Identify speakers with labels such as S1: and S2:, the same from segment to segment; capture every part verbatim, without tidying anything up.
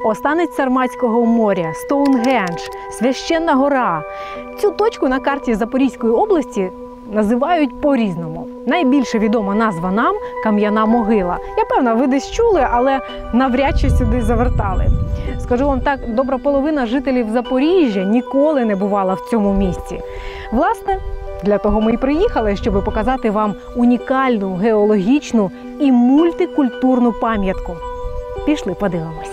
S1: Останець Сарматського моря, Стоунхендж, Священна гора. Цю точку на карті Запорізької області називають по-різному. Найбільше відома назва нам – Кам'яна могила. Я певна, ви десь чули, але навряд чи сюди завертали. Скажу вам так, добра половина жителів Запоріжжя ніколи не бувала в цьому місці. Власне, для того ми і приїхали, щоб показати вам унікальну геологічну і мультикультурну пам'ятку. Пішли, подивимося.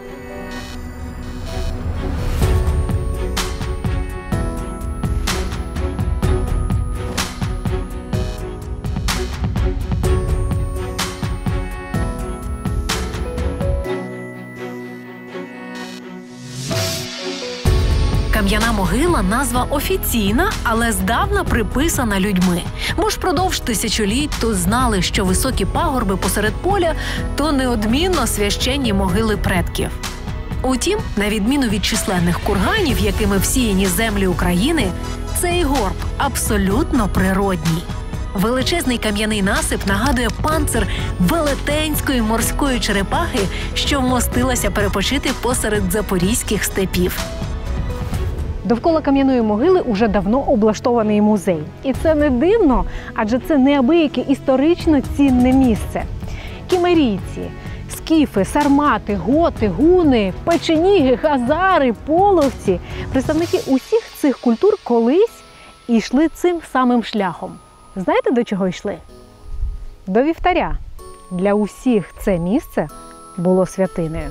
S1: Кам'яна могила – назва офіційна, але здавна приписана людьми. Бо ж впродовж тисячоліть тут знали, що високі пагорби посеред поля – то неодмінно священні могили предків. Утім, на відміну від численних курганів, якими всіяні землі України, цей горб абсолютно природній. Величезний кам'яний насип нагадує панцир велетенської морської черепахи, що вмостилася перепочити посеред запорізьких степів. Довкола кам'яної могили уже давно облаштований музей. І це не дивно, адже це неабияке історично цінне місце. Кімерійці, скіфи, сармати, готи, гуни, печеніги, хазари, половці – представники усіх цих культур колись йшли цим самим шляхом. Знаєте, до чого йшли? До вівтаря. Для усіх це місце було святинею.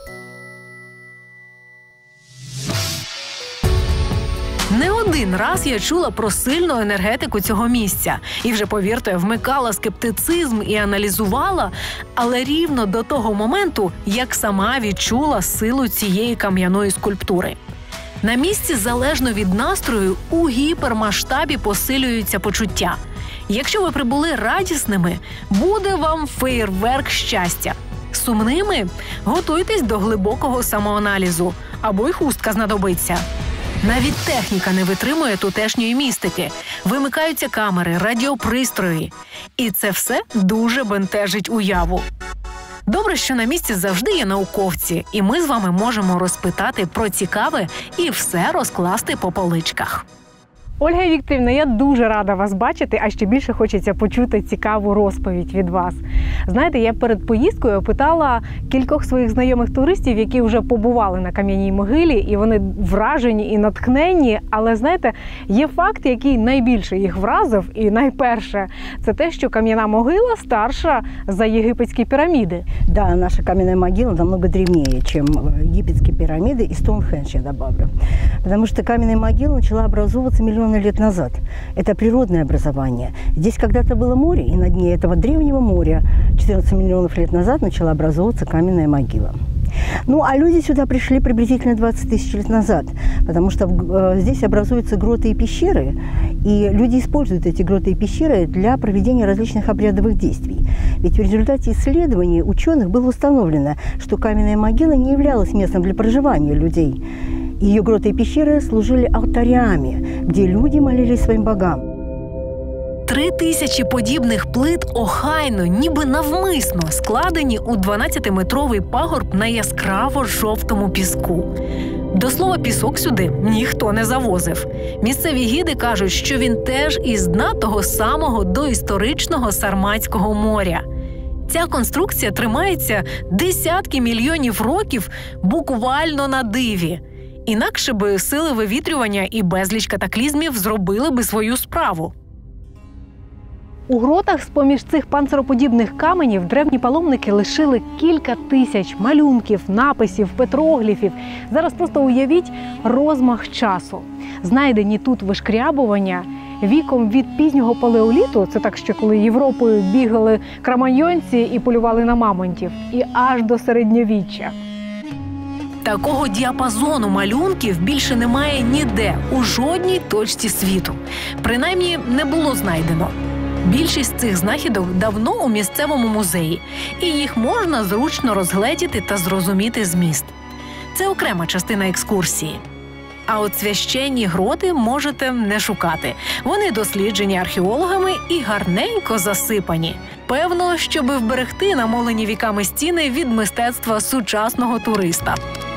S1: Не один раз я чула про сильну енергетику цього місця. І вже, повірте, вмикала скептицизм і аналізувала, але рівно до того моменту, як сама відчула силу цієї кам'яної скульптури. На місці, залежно від настрою, у гіпермасштабі посилюються почуття. Якщо ви прибули радісними, буде вам феєрверк щастя. Сумними – готуйтесь до глибокого самоаналізу, або й хустка знадобиться. Навіть техніка не витримує тутешньої містики. Вимикаються камери, радіопристрої. І це все дуже бентежить уяву. Добре, що на місці завжди є науковці, і ми з вами можемо розпитати про цікаве і все розкласти по поличках. Ольга Вікторівна, я дуже рада вас бачити, а ще більше хочеться почути цікаву розповідь від вас. Знаєте, я перед поїздкою опитала кількох своїх знайомих туристів, які вже побували на кам'яній могилі, і вони вражені і натхненні, але, знаєте, є факт, який найбільше їх вразив, і найперше, це те, що кам'яна могила старша за єгипетські піраміди.
S2: Да, наша каменная могила намного древнее, чем египетские пирамиды и Стоунхендж, я добавлю. Потому что каменная могила начала образовываться миллионы лет назад. Это природное образование. Здесь когда-то было море, и на дне этого древнего моря четырнадцать миллионов лет назад начала образовываться каменная могила. Ну, а люди сюда пришли приблизительно двадцать тысяч лет назад, потому что э, здесь образуются гроты и пещеры, и люди используют эти гроты и пещеры для проведения различных обрядовых действий. Ведь в результате исследований ученых было установлено, что каменная могила не являлась местом для проживания людей. Ее гроты и пещеры служили алтарями, где люди молились своим богам.
S1: Три тисячі подібних плит охайно, ніби навмисно, складені у дванадцятиметровий пагорб на яскраво-жовтому піску. До слова, пісок сюди ніхто не завозив. Місцеві гіди кажуть, що він теж із дна того самого доісторичного Сарматського моря. Ця конструкція тримається десятки мільйонів років буквально на диві. Інакше би сили вивітрювання і безліч катаклізмів зробили би свою справу. У гротах з-поміж цих панцироподібних каменів древні паломники лишили кілька тисяч малюнків, написів, петрогліфів. Зараз просто уявіть розмах часу. Знайдені тут вишкрябування віком від пізнього палеоліту, це так, що коли Європою бігали кроманьйонці і полювали на мамонтів, і аж до середньовіччя. Такого діапазону малюнків більше немає ніде, у жодній точці світу. Принаймні, не було знайдено. Більшість цих знахідок давно у місцевому музеї, і їх можна зручно розгледіти та зрозуміти зміст. Це окрема частина екскурсії. А от священні гроти можете не шукати. Вони досліджені археологами і гарненько засипані. Певно, щоби вберегти намолені віками стіни від мистецтва сучасного туриста.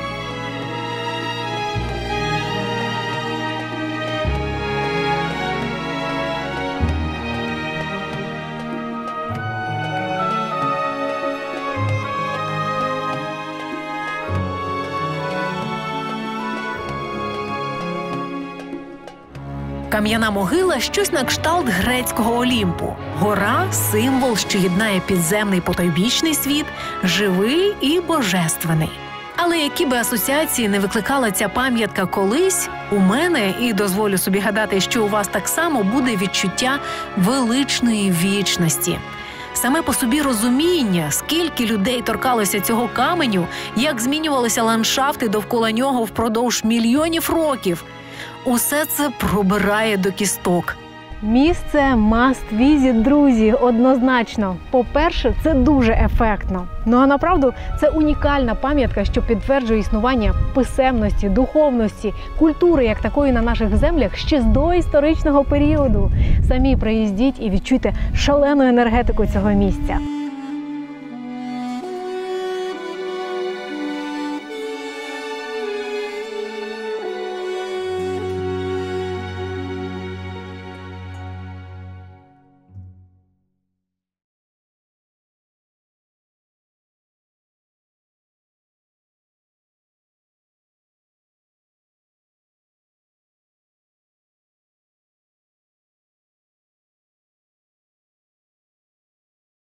S1: Кам'яна могила – щось на кшталт грецького Олімпу. Гора – символ, що єднає підземний потойбічний світ, живий і божественний. Але які би асоціації не викликала ця пам'ятка колись, у мене, і дозволю собі гадати, що у вас так само, буде відчуття величної вічності. Саме по собі розуміння, скільки людей торкалося цього каменю, як змінювалися ландшафти довкола нього впродовж мільйонів років – усе це пробирає до кісток.
S3: Місце must visit, друзі, однозначно. По-перше, це дуже ефектно. Ну а направду, це унікальна пам'ятка, що підтверджує існування писемності, духовності, культури як такої на наших землях ще з доісторичного періоду. Самі приїздіть і відчуйте шалену енергетику цього місця.